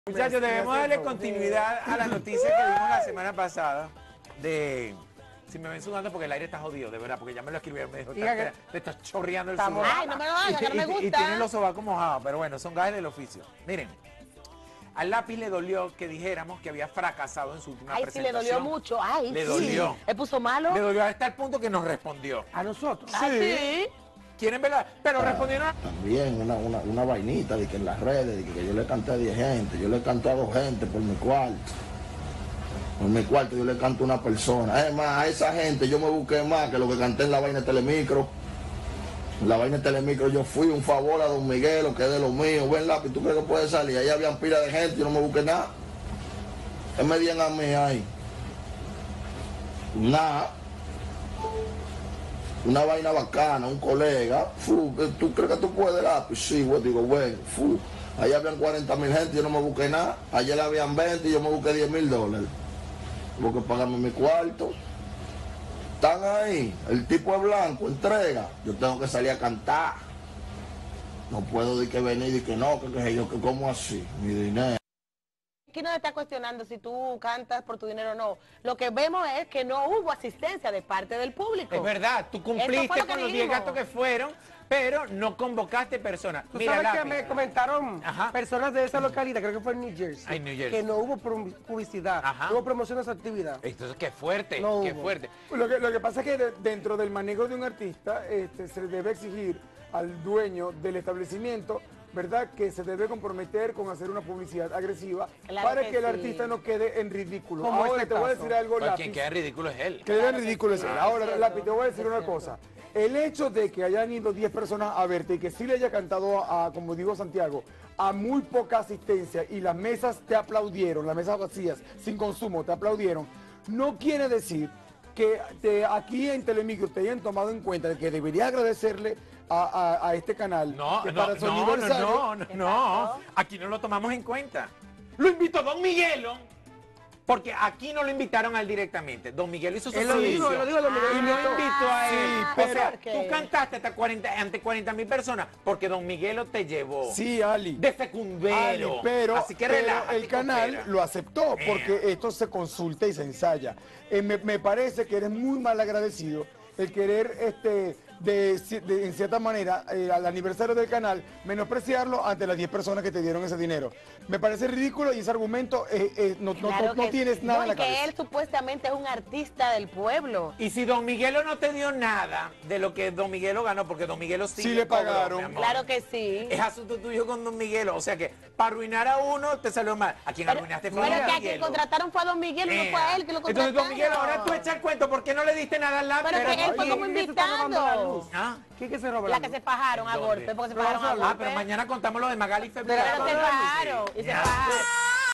Muchachos, debemos darle continuidad a la noticia que vimos la semana pasada de... Si me ven sudando porque el aire está jodido, de verdad, porque ya me lo escribieron, me dijo, te está chorreando el sudor. Ay, no me lo hagas, que no me gusta. Y tienen los sobacos mojados, pero bueno, son gajes del oficio. Miren, al lápiz le dolió que dijéramos que había fracasado en su última presentación. Ay, sí, le dolió mucho. Ay, le dolió. ¿Le puso malo? Le dolió hasta el punto que nos respondió. ¿A nosotros? Sí. ¿Quieren verla? Pero respondieron a... También una vainita de que en las redes, de que yo le canté a 10 gente, yo le canté a 2 gente por mi cuarto. Por mi cuarto yo le canto a una persona. Además, a esa gente yo me busqué más que lo que canté en la vaina de Telemicro. En la vaina de Telemicro yo fui un favor a Don Miguelo, que es de lo mío. Ven lápiz, ¿tú crees que puede salir? Ahí habían pila de gente, yo no me busqué nada. ¿Qué me dieron a mí ahí? Nada. Una vaina bacana, un colega. ¿Tú crees que tú puedes lápiz? Sí, güey, digo, bueno, ahí habían 40.000 gente, yo no me busqué nada. Ayer habían 20 y yo me busqué $10.000. Porque pagarme mi cuarto. Están ahí, el tipo es blanco, entrega. Yo tengo que salir a cantar. No puedo decir que venir y que no, que yo, que cómo así, mi dinero. Aquí no te está cuestionando si tú cantas por tu dinero o no. Lo que vemos es que no hubo asistencia de parte del público. Es verdad, tú cumpliste con los 10 gastos que fueron, pero no convocaste personas. ¿Tú Mira, sabes que lápiz. me comentaron personas de esa localidad, creo que fue en New Jersey, Ay, New Jersey. que no hubo publicidad, no hubo promoción de esa actividad? Entonces, qué fuerte, No qué hubo. fuerte. Lo que pasa es que dentro del manejo de un artista se le debe exigir al dueño del establecimiento, ¿verdad?, que se debe comprometer con hacer una publicidad agresiva para que el artista no quede en ridículo. Como Ahora este te voy a caso. decir algo, Pues lápiz. quien queda ridículo es él. Queda en ridículo es él. Ahora, cierto, lápiz, te voy a decir es una cierto. cosa. El hecho de que hayan ido 10 personas a verte y que sí le haya cantado a, como digo Santiago, a muy poca asistencia y las mesas te aplaudieron, las mesas vacías, sin consumo, te aplaudieron, no quiere decir que aquí en Telemicro te hayan tomado en cuenta de que debería agradecerle a este canal. No, que no, para su no, aniversario- no. Aquí no lo tomamos en cuenta. Lo invitó Don Miguelo, porque aquí no lo invitaron a él directamente. Don Miguelo hizo su Él lo dijo, servicio. él lo dijo, Don Miguelo Y no invitó. invitó a él. Sí, O pero- sea, ¿Qué? tú cantaste ante 40.000 personas porque Don Miguelo te llevó Sí, Ali. de secundero. Ali, pero, Así que pero relájate, el canal coopera. lo aceptó porque esto se consulta y se ensaya. Me parece que eres muy mal agradecido el querer en cierta manera al aniversario del canal menospreciarlo ante las 10 personas que te dieron ese dinero. Me parece ridículo y ese argumento no Claro que tienes sí. nada No, en la y que cabeza. él supuestamente es un artista del pueblo. Y si Don Miguelo no te dio nada de lo que Don Miguelo ganó, porque Don Miguelo sí le cobró, pagaron. mi amor. Claro que sí. Es asunto tuyo con Don Miguelo. O sea que para arruinar a uno te salió mal. A quien arruinaste fue Pero a que Don a quien Miguelo. contrataron fue a Don Miguel y no fue a él que lo contrataron. Entonces, Don Miguelo, ahora tú echas el cuento. ¿Por qué no le diste nada al lápiz? Pero que él fue como ¿quién se está robando la invitando. luz? ¿Ah? ¿Quién que se roba La la que luz? se fajaron a ¿Dónde? golpe, porque se fajaron a Ah, golpe. pero mañana contamos lo de Magali Febrero. Pero se fajaron, y se Ya. fajaron.